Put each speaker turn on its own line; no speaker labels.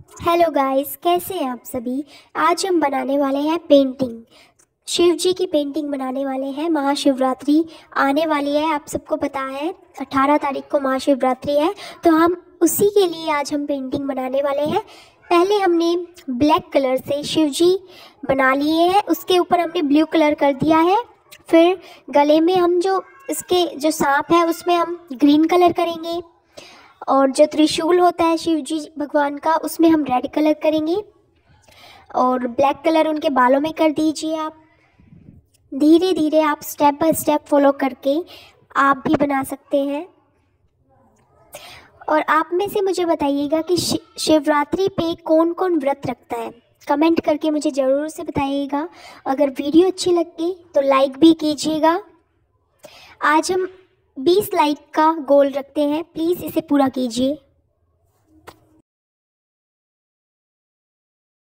Hello guys, कैसे हैं आप सभी। आज हम बनाने वाले हैं पेंटिंग। शिव जी की पेंटिंग बनाने वाले हैं। महाशिवरात्रि आने वाली है, आप सबको पता है 18 तारीख को महाशिवरात्रि है। तो हम उसी के लिए आज हम पेंटिंग बनाने वाले हैं। पहले हमने ब्लैक कलर से शिव जी बना लिए हैं, उसके ऊपर हमने ब्लू कलर कर दिया है। फिर गले में हम जो इसके जो सांप है उसमें हम ग्रीन कलर करेंगे, और जो त्रिशूल होता है शिव जी भगवान का उसमें हम रेड कलर करेंगे, और ब्लैक कलर उनके बालों में कर दीजिए। आप धीरे धीरे आप स्टेप बाय स्टेप फॉलो करके आप भी बना सकते हैं। और आप में से मुझे बताइएगा कि शिवरात्रि पे कौन कौन व्रत रखता है, कमेंट करके मुझे ज़रूर से बताइएगा। अगर वीडियो अच्छी लगे तो लाइक भी कीजिएगा। आज हम 20 लाइक का गोल रखते हैं, प्लीज़ इसे पूरा कीजिए।